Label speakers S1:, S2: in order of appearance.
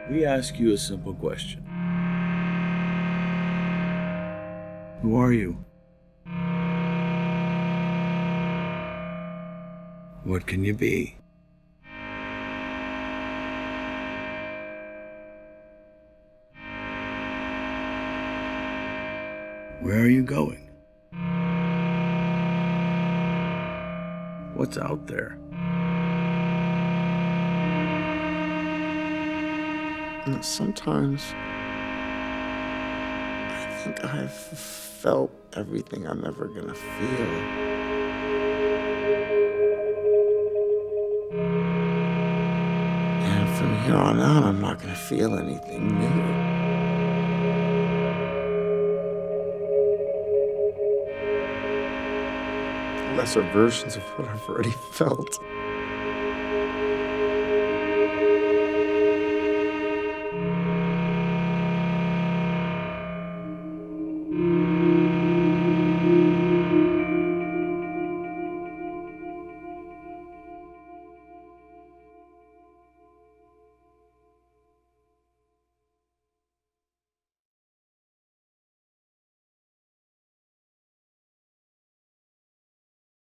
S1: We ask you a simple question. Who are you? What can you be? Where are you going? What's out there?
S2: Sometimes I think I've felt everything I'm ever gonna feel. And from here on out, I'm not gonna feel anything new. Lesser versions of what I've already felt.